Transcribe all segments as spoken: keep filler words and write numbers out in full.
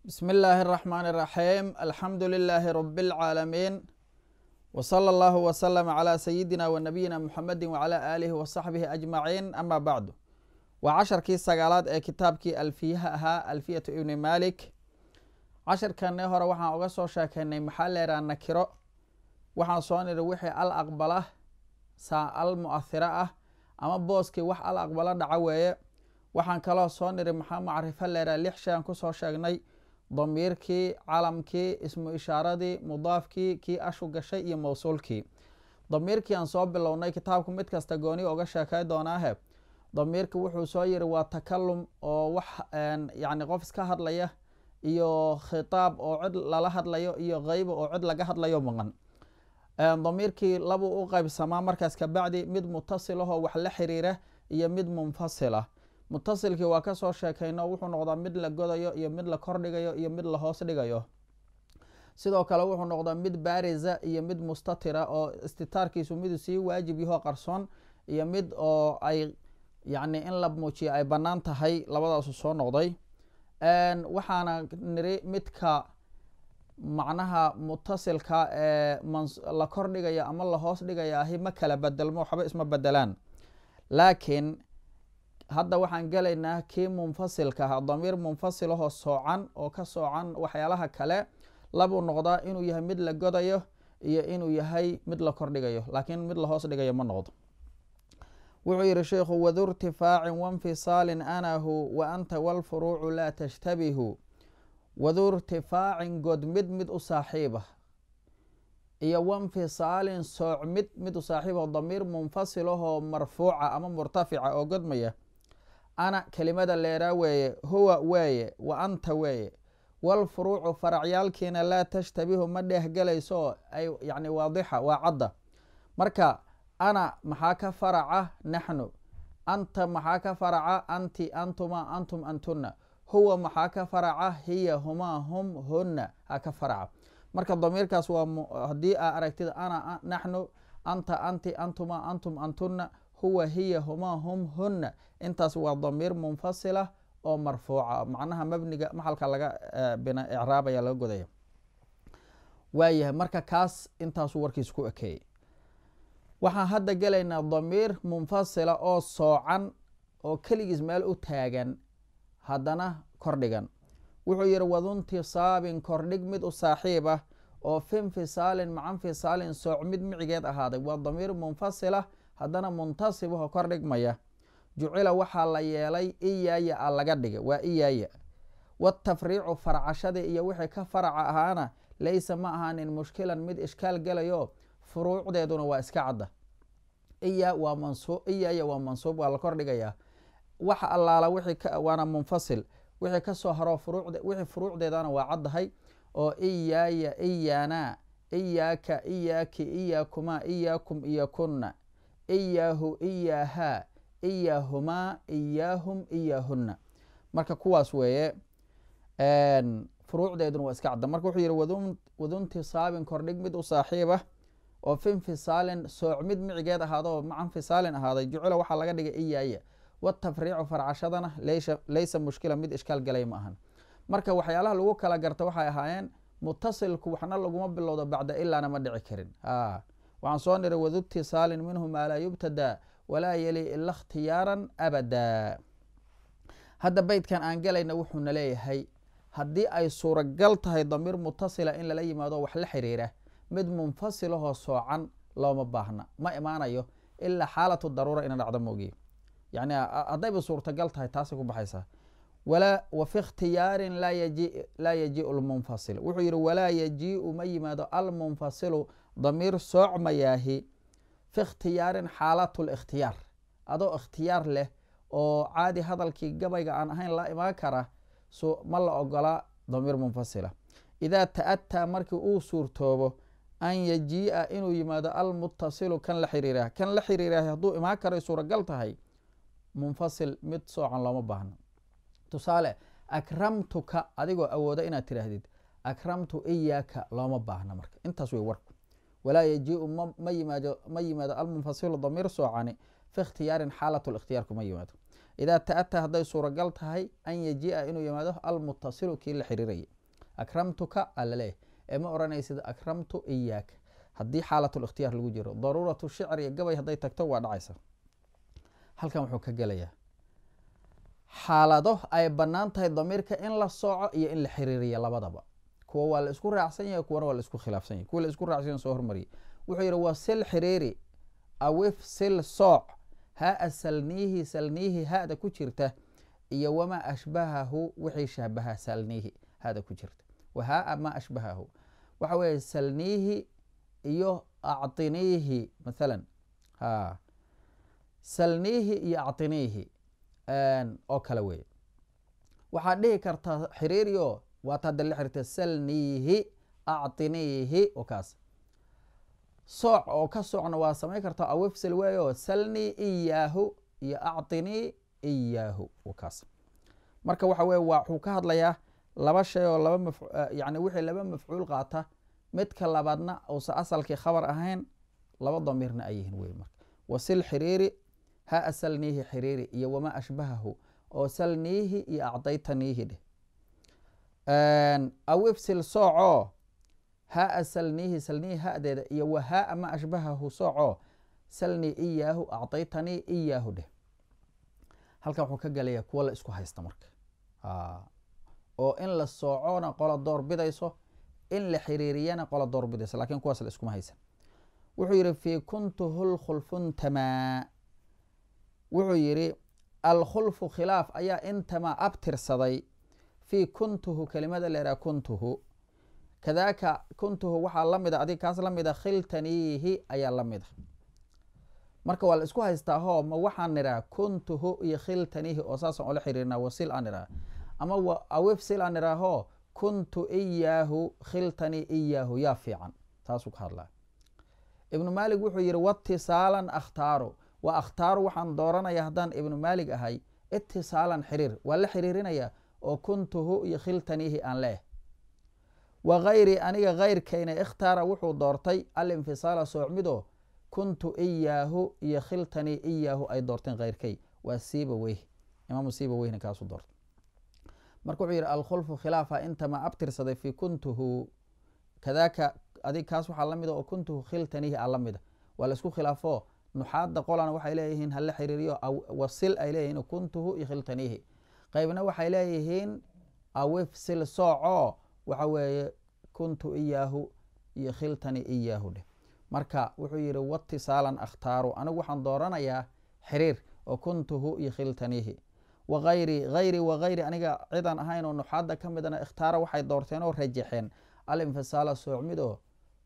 بسم الله الرحمن الرحيم الحمد لله رب العالمين وصلى الله وسلم على سيدنا ونبينا محمد وعلى آله وصحبه أجمعين أما بعد وعشر كي سقالات كتاب كي ألفيها ها ألفية ابن مالك عشر كان نهر وحان أغسو شاكيني محل ران نكرو وحان صوني روحي الأقبلة سا المؤثرة أما بوسكي وح الأقبلة دعوية وحان كلا صوني محا معرفة لرا لحشان كسو شاكني ضميركي calamkii ismu ishaaradii mudaafkii kii ashu gashay iyo mawsuulkii damiirkii aan soo bilownay kitaabku mid kasta gooni oga sheekay doonaahe damiirka wuxuu soo yiri waa takalum oo wax yani qof iska hadlaya iyo khitaab oo cid lala hadlayo iyo qayb oo cid laga hadlayo maqan damiirkii laba u qaybsamaa markaas ka bacdi mid muttasil ah oo wax la xiriira iyo mid munfasil ah mutasilkii waa ka soo sheekayno wuxuu noqdaa mid la godayo iyo mid la kordhigayo iyo mid la hoos dhigayo sidoo kale wuxuu noqdaa mid baariza iyo mid mustatira oo istitaarkiisu midu sii waajib yaho qarsoon iyo mid oo ay yani in la muujiyo ay bannaan tahay labadaasu soo noqday waxaana niri midka macnaha mutasilka ee la kordhigayo ama la hoos dhigaya ahi ma kala bedelmo waxba isma bedelaan laakiin hadda waxaan gelaynaa kii munfasilka ah damiir munfasil ahoo soocan oo ka soocan waxyaalaha kale labuu noqdaa inuu yahay mid la godayo iyo inuu yahay mid la kordhigayo laakiin mid la hoos dhigayo ma noqdo wuxuu yihi sheikhu wadu irtifaacin wainfisaalin anahu wa anta walfuruucu laa tashtabihu wadu irtifaacin god mid mid u saaxiibah iyo wainfisaalin sooc mid mid u saaxiibah damiir munfasil ahoo marfuuca ama murtafica oo godmaya ana kelimada leeraa weeye huwa weeye wa anta weeye walfuruucu faracyaalkiina laa tashtabihu ma dheehgelayso ay yani waadixa waa cadda marka ana maxaa ka faraca naxnu anta maxaa ka faraca anti antuma antum antuna huwa maxaa ka faraca hiya humaa hum hunna ha ka faraca marka damiirkaas waa haddii aa aragtida ana naxnu anta anti antuma antum antuna huwa hiya humaa hum hunna intaas waa damiir munfasila oo marfuuca macnaha mabniga maxalka laga bina icraabaya laga godaya waayahay marka kaas intaasu warkiis ku ekeeyey waxaan hadda gelaynaa damiir munfasila oo soocan oo keligiis meel u taagan haddana kordhigan wuxuu yihi waduntisaabin kordhig mid u saaxiib ah oo fi infisaalin maca infisaalin sooc mid micigeed ahaaday waa damiir munfasila haddana muntasib aho kor dhigmaya jucila waxaa la yeelay iyaaya a laga dhigay waa iyaaya watafriicu farcashadii iyo wixii ka faraca ahaana laysa ma ahaanin mushkilan mid ishkaal gelayo furuucdeeduna waa iska cadda iya waa mansuub iyaaya waa mansuub waa la kor dhigayaa waxa allaala waana munfasil wixii kasoo haro furuucd wixii furuucdeedana waa caddahay oo iyaaya iyaana iyaaka iyaaki iyaakumaa iyaakum iyakuna iyaahu iyaahaa iyaahumaa iyaahum iyaahuna marka kuwaas weeye furuucdeeduna waa iska cadda marka wuxuu yihi waduntisaabin kordhig mid u saaxiibah oo fi infisaalin sooc mid micigeed ahaado maca infisaalin ahaaday jucula waxaa laga dhigay iyaaya watafriicu farcashadana laysa mushkila mid ishkaal galay ma ahan marka waxyaalaha lagu kala garta waxay ahaayeen mutasilku waxna laguma bilowdo bacda ilaana ma dhici karin waxaan soo niray wadu itisaalin minhu maa laa yubtada walaa yali ila ikhtiyaaran abada hadda beydkan aan gelayna wuxuuna leeyahay haddii ay suuragal tahay damiir mutasila in lala yimaado wax la xiriira mid munfasilahoo soocan looma baahna ma imaanayo ilaa xaalatu daruura ina dhacdo moogiye yani haddayba suurtagal tahay taasay ku baxaysaa wa fi ikhtiyaarin laa yajiu lmunfasil wuxuu yihi walaa yajiu ma yimaado almunfasilu damiir soocmayaahi fi ikhtiyaarin xaalat likhtiyaar adoo ikhtiyaar leh oo caadi hadalkii gabayga aan ahayn la imaan kara ma la ogola damiir munfasila idaa ta'ataa markii uu suurtoobo an yajiia inuu yimaado almutasilu kan la xiriirah kan la xiriirahay hadduu imaan karay suuragal tahay munfasil mid soocan looma baahno tusaale akramtuka adigoo awooda inaad tiraahdid akramtu iyaaka looma baahna marka intaas wey warku walaa yajiu ma yimaado ma yimaado almunfasilu damiir soocani fi ikhtiyaarin xaalat likhtiyaar kuma yimaado idaa ta'ataa hadday suuragal tahay an yajii'a inuu yimaado almutasilu kii la xiriirayay akramtuka alaleeyahy ee ma odhanaysid akramtu iyaaka haddii xaalatul ikhtiyaar lagu jiro daruuratu shicr iyo gabay hadday tagto waa dhacaysa. halkan wuxuu ka gelayaa xaalado ay bannaan tahay damiirka in la sooco iyo in la xiriiriya labadaba. kuwa waa la isku raacsan yahay, kuwana waa la isku khilaafsan yahay. kuwa la isku raacsan yahay soo hormariyay wuxuu yidhi waa sil xiriiri awif sil sooc haa salniihi salniihi hada ku jirta iyo wamaa ashbahahu wixii shaabaha salniihi hada ku jirta wahaa ma ashbahahu waxa weeye salniihi iyo actiniihi mathalan ha salniihi iyo actiniihi oo kale weeye. waxaad dhihi kartaa xiriiri oo waata hadda la xiriirta salniihi actiniihi oo kaas sooc oo ka soocna waa samayn kartaa awifsil weeyo salnii iyaahu iyo actinii iyaahu oo kaas. marka waxa weye waxuu ka hadlayaa laba shay oo laba maf yani wixii laba mafcuul qaata midka labaadna uusa asalkii khabar ahayn laba damiirna ay yihiin wey. marka wasil xiriiri ha salniihi xiriiri iyo wamaa ashbahahu oo salniihi iyo acdaytaniihi dheh. awifsil sooco haa salniihi salniihi hadeeda iyo wahaa ma ashbahahu sooco salnii iyaahu acdaytanii iyaahu dheh. halkan wuxuu ka gelayaa kuwa la isku haysta marka oo in la soocona qola door bidayso in la xiriiriyana qola door bidayso lakin kuwaas la iskuma haysan. wuxuu yihi fi kuntuhu lkhulfuntamaa wuxuu yihi alkhulfu khilaaf ayaa intamaa abtirsaday fi kuntuhu kelimada leeraa kuntuhu kadaaka kuntuhu waxaa lamida adig kaas lamida khiltaniihi ayaa lamida. marka waa la isku haystaa ho ma waxaan niraa kuntuhu iyo khiltaniihi oo saasaan ola xiriirnaa wasil aan niraa ama awifsil aan niraaho kuntu iyaahu khiltanii iyaahu yaa fiican taasuu ka hadlaa. ibnu maalig wuxuu yihi watisaalan akhtaaru wa akhtaaru waxaan dooranaya haddaan ibnu maalig ahay itisaalan xiriir waa la xiriirinaya oo kuntuhu iyo khiltaniihi aan leeh. wa gayri aniga gayrkayna ikhtaara wuxuu doortay alinfisaala soocmido kuntu iyaahu iyo khiltanii iyaahu ay doorteen kayrkay waa siiba weyh imaamu siiba weyhna kaasuu doortay. marka wuxuu yihi alkhulfu khilaafa intamaa abtirsaday fi kuntuhu kadaaka adig kaas waxaa lamida oo kuntuhu khiltaniihi a lamida waa la isku khilaafo nuxaada qolana waxay leeyihiin hala xiriiriyo wasil ay leeyihiin kuntuhu iyo khiltaniihi qaybna waxay leeyihiin awifsil sooco waxa weeye kuntu iyaahu iyo khiltanii iyaahu dheh. marka wuxuu yihi watisaalan akhtaaru anigu waxaan dooranayaa xiriir oo kuntuhu iyo khiltaniihi wagayri ayri wagayri aniga cidan ahayn oo nuxaada ka midana ikhtaara waxay doorteen oo rajaxeen alinfisaala soocmid oo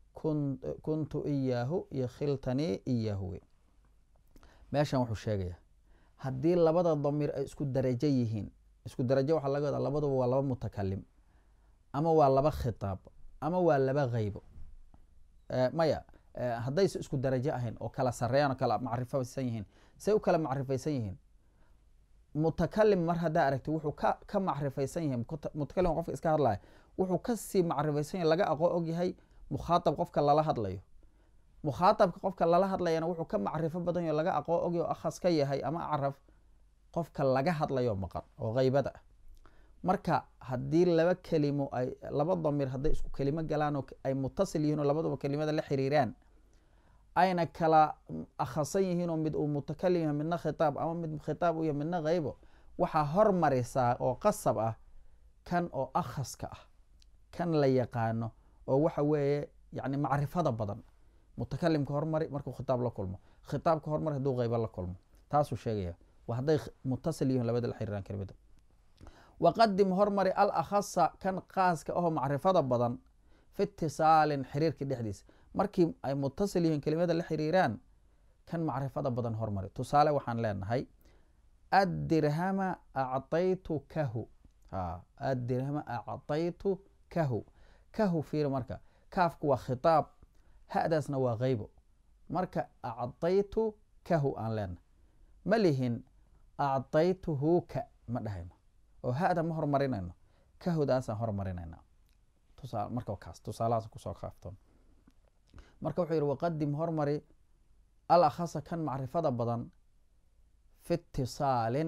kuntu iyaahu iyo khiltanii iyaahu wey. meeshan wuxuu sheegaya haddii labada damiir ay isku darajo yihiin isku darajo waxaa laga wadaa labaduba waa laba mutakalim ama waa laba khitaab ama waa laba haybo maya haddaysa isku darajo ahayn oo kala sareeyaan oo kala macrifaysan yihiin say u kala macrifaysan yihiin mutakalim mar haddaa aragti wuxuu ka ka macrifaysan yahay mutakalim qofka iska hadlaya wuxuu kasii macrifaysan yahay laga aqoon og yahay mukhaatab qofka lala hadlayo. mukhaatabka qofka lala hadlayana wuxuu ka macrifo badan yaho laga aqoon ogyahy oo akhas ka yahay ama caraf qofka laga hadlayo maqan oo haybada ah. marka haddii laba kelimo ay laba damiir hadday isku kelimo galaan oo ay mutasil yihiin oo labaduba kelimada la xiriiraan ayna kala akhasan yihiin oo mid uu mutakalim yahay midna khitaab ama mid khitaab u yahay midna haybo waxaa hormarisaa oo qasab ah kan oo akhaska ah kan la yaqaano oo waxa weeye yani macrifada badan. mutakalimka hormari markuu khitaab la kulmo khitaabka hormari hadduu haybo la kulmo taasuu sheegaya waa hadday mutasil yihiin labada la xiriiraan kelimada. waqadim hormari al akhasa kan qaaska ahoo macrifada badan fi itisaalin xiriirka dhexdiisa markii ay mutasil yihiin kelimada la xiriiraan kan macrifada badan hormari. tusaale waxaan leenahay addirhama acطaytu kahu addirhama acطaytu kahu kahu fiir marka kaafku waa khitaab hadaasna waa haybo marka acطaytu kahu aan leenahay ma lihin acطaytuhuka ma dhahayno oo hada ma hormarinayno kahudaasaan hormarinayna tusaale marka kaas tusaalahaas kusoo kaaftoon. marka wuxuu yihi waqadim hormari al akhasa kan macrifada badan fi itisaalin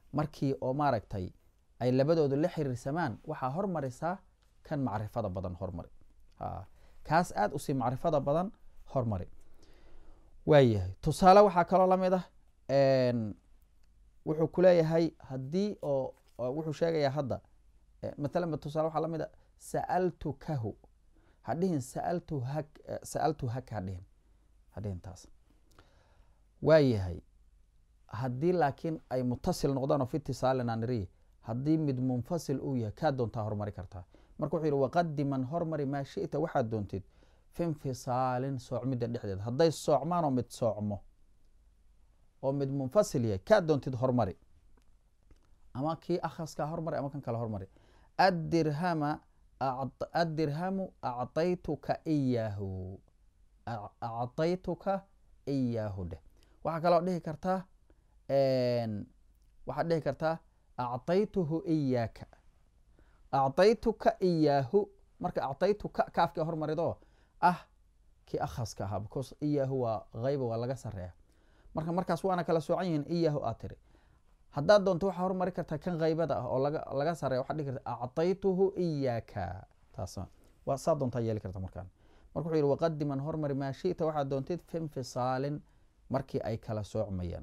markii oo maaragtay ay labadoodu la xiriirsamaan waxaa hormarisaa kan macrifada badan hormari kaas aad usii macrifada badan hormari. waayahay tusaale waxaa kaloo lamid ah wuxuu kuleeyahay haddii oo wuxuu sheegayaa hadda maalan tusaale waxaa lamid a sa'altukahu hadhihin sa'altu hak sa'altu haka hadhihin hadhihin taas. waayahay haddii laakiin ay mutasil noqdaan oo fi itisaalin aan iri haddii mid munfasil uu yahay kaa doontaa hormari kartaa. marka wuxuu yihi waqadiman hormari maa shita waxaad doontid fi infisaalin soocmidda dhexdeeda hadday soocmaan oo mid soocmo oo mid munfasil yahay kaa doontid hormari ama kii akhaskaa hormari ama kan kale hormari. adirhama adirhamu acطaytuka iyaahu acطaytuka iyaahu dheh. waxaa kaloo dhihi kartaa waxaad dhihi kartaa acطaytuhu iyaaka acطaytuka iyaahu marka acطaytuka kaafkii hormarido ah kii akhaska ahaa because iyaahu waa hayba waa laga sareeya marka markaas waana kala soocan yihiin iyaahu aad tiri. haddaad doonto waxaa hormari kartaa kan haybada ah oo laga laga sareeya waxaad dhihi karta acطaytuhu iyaaka taas waa saa doontaa yeeli karta markaan. marka wuxuu yihi waqadiman hormari maa shita waxaad doontid fi infisaalin markii ay kala soocmayaan.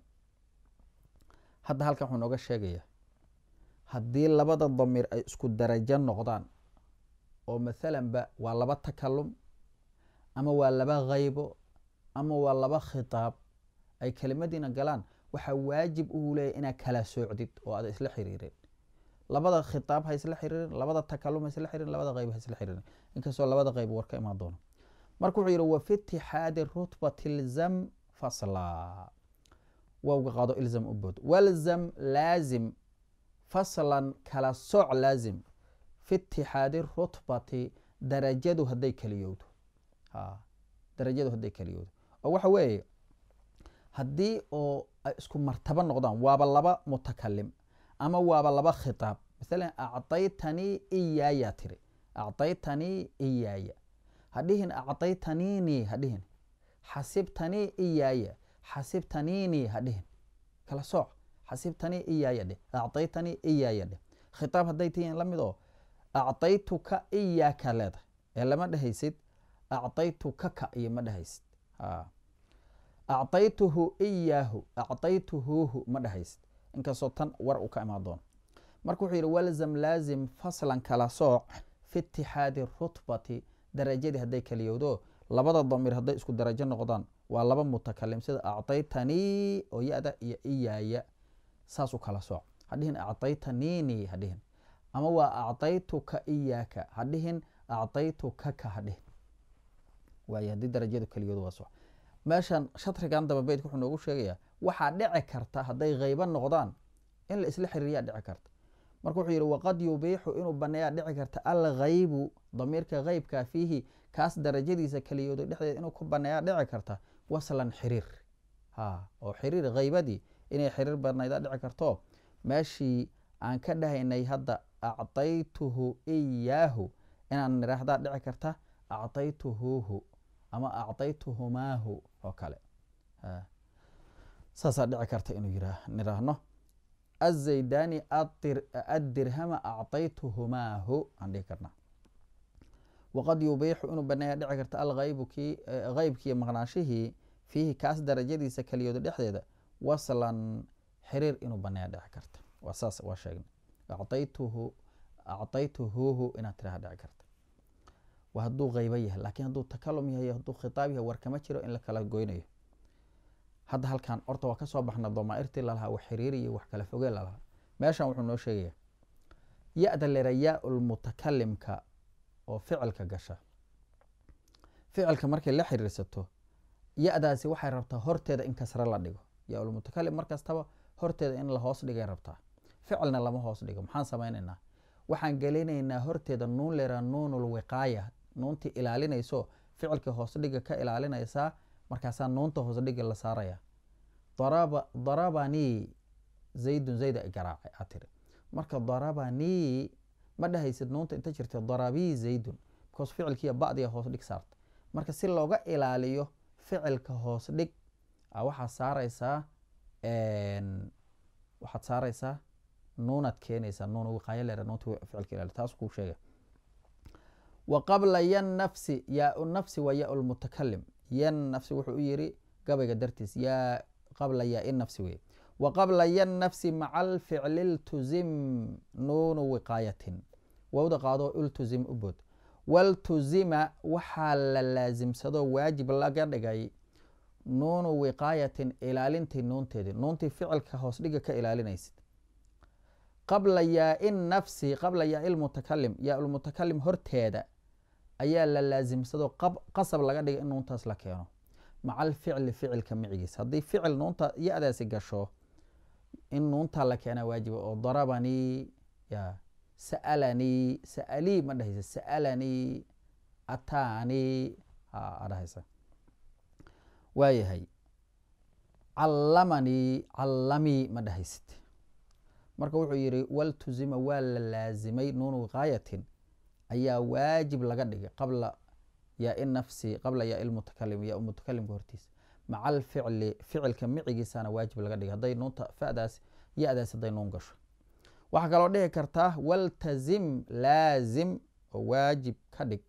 hadda halkan wuxuu nooga sheegaya haddii labada damiir ay isku darajo noqdaan oo maalanba waa laba takalum ama waa laba haybo ama waa laba khitaab ay kelimadiina galaan waxaa waajib uu leeyahy inaad kala soocdid oo aad isla xiriireen. labada khitaab ha isla xiriirin labada takalum ha isla xiriirin labada hayb ha isla xiriirin inkastoo labada qayb war ka imaan doono. marka wuxuu yihi wafi itixaadi rutbati ilzam fasla wawga qaado ilzam u bood walzam laazim faslan kala sooc laazim fi itixaadi rutbati darajadu hadday keliyowdo darajadu hadday keliyowdo oo waxa weeye haddii oo ay isku martaba noqdaan waaba laba mutakalim ama waaba laba khitaab maalan acطaytanii iyaaya tiri acطaytanii iyaaya hadhihin acطaytaniini hadhihin xasibtanii iyaaya xasibtaniini hadhihin kala sooc xasibtanii iyaaya dheh acطaytanii iyaaya dheh. khitaab hadday tihiin lamid oo acطaytuka iyaaka leedahay ee lama dhehaysid acطaytukaka iyo ma dhehaysid acطaytuhu iyaahu acطaytuhuuhu ma dhehaysid inkastoo tan war uu ka imaan doono. marka wuxuu yihi walzam laazim faslan kala sooc fi itixaadi rutbati darajadii hadday keliyowdo labada damiir hadday isku darajo noqdaan waa laba mutakalim sida acطaytanii oo ya-da iyo iyaaya saas u kala sooc hadhihin acطaytaniini hadhihin ama waa acطaytuka iyaaka hadhihin acطaytukaka hadhihin waay haddii darajadu keliyoodo waa sooc. meeshan shatrigan daba beydka wuxuu noogu sheegayaa waxaa dhici karta hadday haybo noqdaan in la isla xiriiriyaa dhici karta. marka wuxuu yihi waqad yubiixu inuu baneeyaa dhici karta alghaybu damiirka haybka fiihi kaas darajadiisa keliyooda dhexdeeda inuu ku baneeyaa dhici karta waslan xiriir oo xiriir haybadii inay xiriir banaydaa dhici karto meeshii aan ka dhahaynay hadda acطaytuhu iyaahu inaan niraahdaa dhici karta acطaytuhuuhu ama acطaytuhumaahu oo kale saasaa dhici karta inuu niraahno azaydani adirhama acطaytuhumaahu aan dhihi karna. waqad yubiixu inuu baneeya dhici karta alghaybu kii haybkii maqnaashihii fiihi kaas darajadiisa keliyooda dhexdeeda waslan xiriir inuu baneeya dhici karta waa saas waa sheegnay acطaytuhu acطaytuhuuhu inaad tiraha dhici karta waa hadduu haybo yahay laakiin hadduu takalum yahay hadduu khitaab yahay war kama jiro in la kala goynayo. hadda halkan horta waa kasoo baxna damaairtii lalahaa wax xiriiri iyo wax kala fogee lalahaa. meeshan wuxuu noo sheegaya ya-da lera yaa lmutakalimka oo ficilka gasha ficilka markay la xiriirsato ya-daasi waxay rabtaa horteeda in kasre la dhigo. yaa lmutakalim markastaba horteeda in la hoos dhigay rabtaa ficilna lama hoos dhigo. maxaan samaynaynaa waxaan gelinaynaa horteeda nuun lera nuunulwiqaaya nuuntii ilaalinayso ficilka hoos dhiga ka ilaalinaysaa markaasaa nuunta hoos dhiga la saaraya. darabanii zaydun zayda i garaacay aa tiri marka darabanii ma dhahaysid nuunta inta jirta darabii zaydun because ficilkiiya bacdiga hoos dhig saarta. marka si looga ilaaliyo ficilka hoos dhig waxaad saaraysaa waxaad saaraysaa nuunaad keenaysaa nuun wiqaayo leera nuunta ficilka ilaali taas kuu sheega wa qabla yan nafsi yaa nafsi waa yaa lmutakalim yan nafsi wuxuu u yiri gabayga dartiis yaa qabla yaa in nafsi wey wa qabla yan nafsi maca alficli iltuzim nuunu wiqaayatin wawda qaado iltuzim u bood waltuzima waxaa la laasimsado waajib laga dhigay nuunu wiqaayatin ilaalintii nuunteedii nuuntii ficilka hoos dhiga ka ilaalinaysid qabla yaa-i nafsi qabla yaa-i lmutakalim yaa lmutakalim horteeda ayaa la laasimsado qasab laga dhigay in nuuntaas la keeno maca alficli ficilka micigiis haddii ficil nuunta ya-daasi gasho in nuuntaa la keenaa waajiba oo darabanii ya sa'alanii sa'alii ma dhahaysa sa'alanii ataanii a dhahaysa waayahay callamanii callamii ma dhahaysid marka wuxuu yidhi waltuzima waa la laasimay nuunu wiqaayatin ayaa waajib laga dhigay qabla yaa-i nafsi qabla yaa-i lmutakalim yaa mutakalimka hortiisa maca alficli ficilka micigiisana waajib laga dhigay hadday nuunta fadaas ya-daas hadday nuun gasho waxaa kaloo dhihi kartaa waltazim laazim oo waajib ka dhig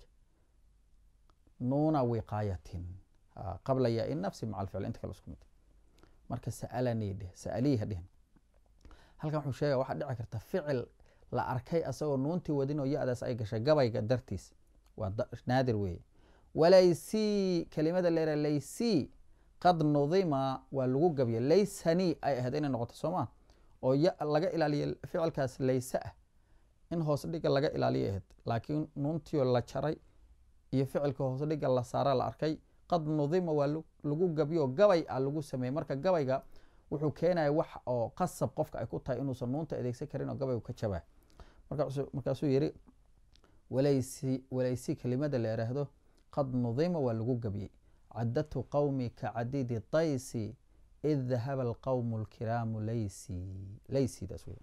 nuuna wiqaayatin qabla yaa-i nafsi maca alficl inta kale isku mid marka sa'alanii dheh sa'alii ha dhihin halkan wuxuu sheegaya waxaa dhici karta ficil la arkay asagoo nuuntii wadin oo ya-daas ay gashay gabayga dartiis waa naadir weeye walaysii kelimada leera laysii qad nudima waa lagu gabiya laysanii ay ahayd inay noqoto soomaa oo ya laga ilaaliya ficilkaas layse ah in hoos dhiga laga ilaaliya ahayd laakiin nuuntiio la jaray iyo ficilka hoos dhiga la saara la arkay qad nudima waa lagu gabiyo gabay a lagu sameeyey marka gabayga wuxuu keenaya wax oo qasab qofka ay ku tahay inuusan nuunta adeegsan karin oo gabaygu ka jabaa markaasuu yidhi walaysi walaysi kelimada la yidhaahdo qad nudima waa lagu gabiyey cadatu qawmi ka cadidi daysi id dahaba alqawmu lkiraamu laysi laysidaas wey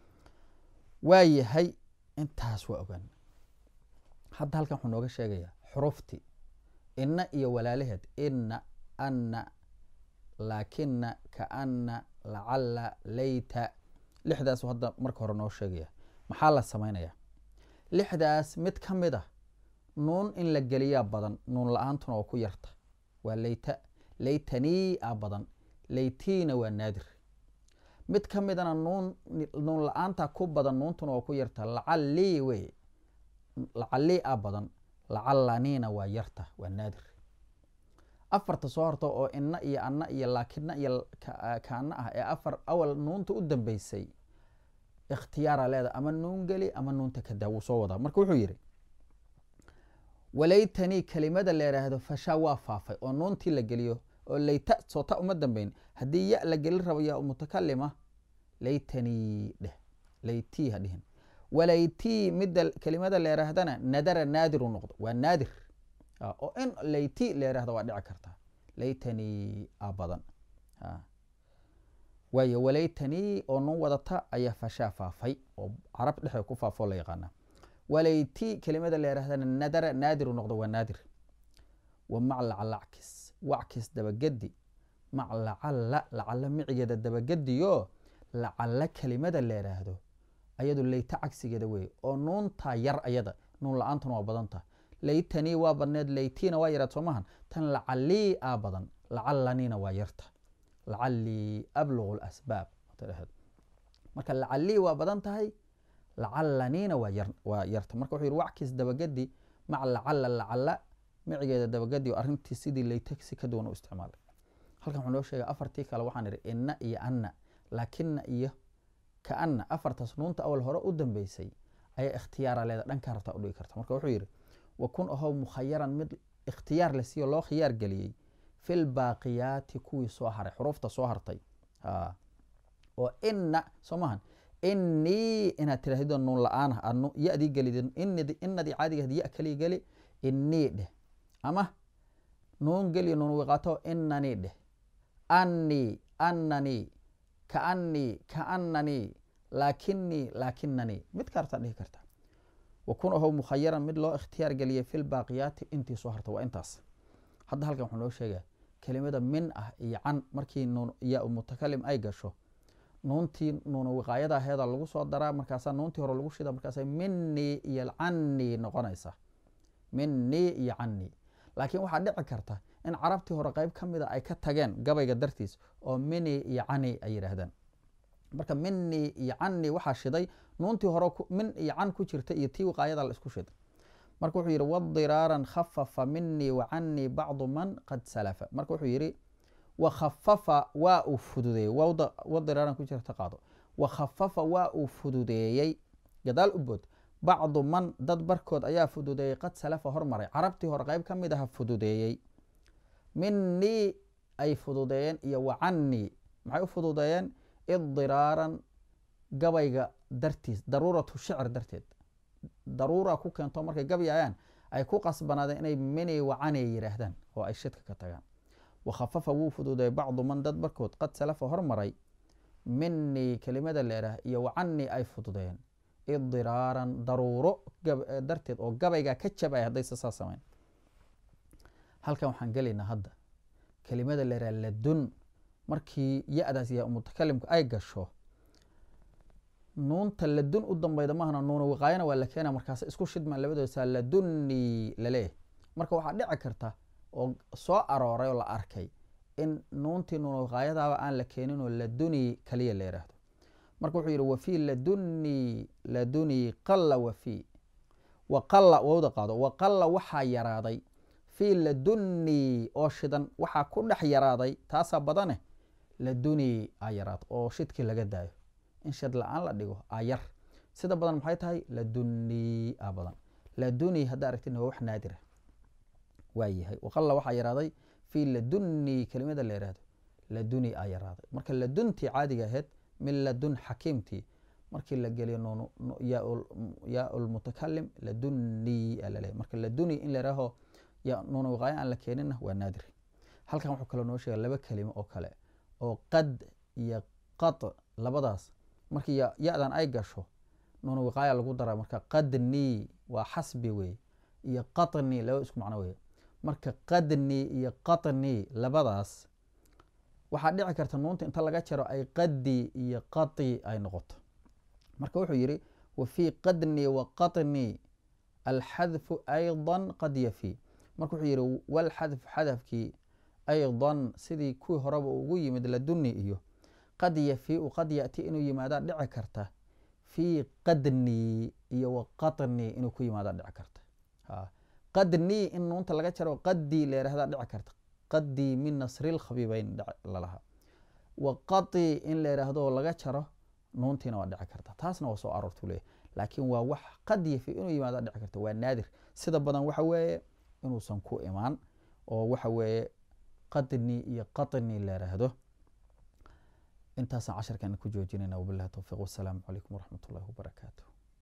waa yahay intaas waa ogaan hadda halkan wuxuu nooga sheegayaa xuruftii ina iyo walaalaheed ina ana laakina kaana lacala layta lixdaasu hadda marka hore noo sheegaya maxaa la samaynayaa lixdaas mid ka mid ah nuun in la geliyaa badan nuun la-aantuna waa ku yarta waa layta laytanii a badan laytiina waa naadir mid ka midana nuun nuun la-aanta ku badan nuuntuna waa ku yarta lacalii wey lacalii a badan lacalaniina waa yarta waa naadir afarta soo horta oo ina iyo ana iyo laakina iyo kaana ah ee afar awal nuunta u dambeysay ikhtiyaara leeda ama nuun geli ama nuunta kadaa wuu soo wadaa marka wuxuu yidhi walaytanii kelimada la yidhaahdo fashaa waa faafay oo nuuntii la geliyo oo layta soota uma dambeyn haddii ya la gelin rabo yaa mutakalima laytanii dheh laytii ha dhihin walaytii midda kelimada la yidhaahdana nadara naadiru noqdo waa naadir oo in layti la yidhahdo waa dhici kartaa laytanii a badan waayo walaytanii oo nuun wadata ayaa fashaa faafay oo carab dhexda ku faafoo la yaqaana walayti kelimada la yidhahdana nadara naadiru noqdo waa naadir wa mac lacala ackis wackis dabagedi mac lacala lacala micigeeda dabagediyo lacala kelimada la yidhaahdo ayadu layta cagsigeeda weeye oo nuuntaa yar ayada nuun la-aantuna waa badanta laytanii waa badneed laytiina waa yaraad soomahan tan lacalii a badan lacalaniina waa yarta lacalii ablugu lasbaab marka lacalii waa badan tahay lacalaniina waa yarta marka wuxuu yidhi wackis dabagedi mac lacala lacala micigeeda dabagedi oo arrintii sidii laytagsi ka duwan u isticmaalay halkan wuxuu noo sheegay afartii kale waxaan idhi ina iyo ana laakina iyo kaana afartaas nuunta awal hore u dambeysay ayaa ikhtiyaara leeda dhankaa rabtaa udhigi karta marka wuxuu yidhi wakun ahow mukhayaran mid ikhtiyaar la siiyo loo khiyaar geliyey fi lbaaqiyaati kuwii soo haray xurufta soo hartay oo ina soo maahan inii inaad tiraahdo nuun la-aan ah ya-dii gelid inadii caadigahed ya kaliya geli inii dheh ama nuun geliyo nuun wiqaato inanii dheh anii ananii kaanii kaananii laakinii laakinanii mid kaartaa dhihi karta wakun ahow mukhayaran mid loo ikhtiyaar geliyay fi lbaaqiyaati intii soo harta waa intaas hadda halkan wuxuu noo sheegaya kelimada min ah iyo can markii nuun yaa mutakalim ay gasho nuuntii nuuna wiqaayada aheeda lagu soo daraa markaasaa nuuntii hore lagu shida markaasa minii iyo canii noqonaysa minii iyo canii laakiin waxaa dhici karta in carabtii hore qeyb ka mida ay ka tageen gabayga dartiis oo mini iyo cani ay yidhaahdaan marka minii iyo canii waxaa shiday nuuntii hore min iyo can ku jirta iyo tii wiqaayada la isku shiday marka wuxuu yidhi wadiraaran khafafa minii wacanii bacdu man qad salafa marka wuxuu yidhi wakhafafa waa uu fududeeyey wawda wadiraaran ku jirta qaado wakhafafa waa uu fududeeyey gadaal u bood bacdu man dad barkood ayaa fududeeyey qad salafa hormaray carabtii hore qeyb ka mid aha fududeeyey minii ay fududeeyeen iyo wacanii maxay u fududeeyeen idiraaran gabayga dartiis daruuratu shicr darteed daruura ku keento markay gabyayaan ay ku qasbanaadeen inay mini wacani yidhaahdaan oo ay shidka ka tagaan wakhafafa wuu fududeeyey bacdu man dad barkood qad salafa hormaray minii kelimada leeraah iyo wacanii ay fududeeyeen idiraaran daruuro darteed oo gabayga ka jabay haddayse saa samayn halkan waxaan gelaynaa hadda kelimada leeraah ladun markii ya-daas ya mutakalimku ay gasho nuunta ladun u dambayda mahana nuuna wiqaayana waa la keena markaas isku shidmaan labadoosa laduni laleeyahy marka waxaa dhici karta oo soo arooray oo la arkay in nuuntii nuuna wiqaayadaaba aan la keeninoo laduni kaliya la yidhaahdo marka wuxuu yidhi wafii laduni laduni qalla wafii waqalla wawda qaado waqalla waxaa yaraaday fii laduni oo shidan waxaa ku dhex yaraaday taasaa badane laduni aa yaraad oo shidkii laga daayo in shid la-aan la dhigo aa yar sida badan maxay tahay laduni aa badan laduni hadda aragtina waa wax naadira waa yahay waqalla waxaa yaraaday fii laduni kelimada la yihahdo laduni aa yaraaday marka laduntii caadiga ahayd min ladun xakiimtii markii la geliyo nuun yaa lmutakalim laduni aa laleeyahy marka laduni in la yihaaho nuuna wiqaayo aan la keeninna waa naadir halkan wuxuu kaloo noo sheega laba kelimo oo kale oo qad iyo qad labadaas markii ya-dan ay gasho nuuna wiqaaya lagu daraa marka qadni waa xasbi wey iyo qatni laba isku macno wey marka qadni iyo qatni labadaas waxaa dhici karta nuunta inta laga jaro ay qadi iyo qati ay noqoto marka wuxuu yidhi wafii qadni wa qatni alxadfu ayضa qad yafi marka wuxuu yidhi walxadfu xadafkii ayضa sidii kuwii horeba ugu yimid laduni iyo qad yafiu qad yati inuu yimaadaa dhici karta fii qadni iyo waqatni inuu ku yimaadaa dhici karta qadni in nuunta laga jaro qadii la yihahdaa dhici karta qadii min nasri lkhabiibeyn lalahaa waqati in la yidhaahdo laga jaro nuuntiina waa dhici karta taasna waa soo aroortu leeyahy laakiin waa wax qad yafi inuu yimaadaa dhici karta waa naadir sida badan waxa weeye inuusan ku imaan oo waxa weeye qadni iyo qatni la yidhaahdo intaasaan casharkan ku joojinayna wabilahi towfiiq wasalaamu calaykum waraxmat ullahi wabarakaatu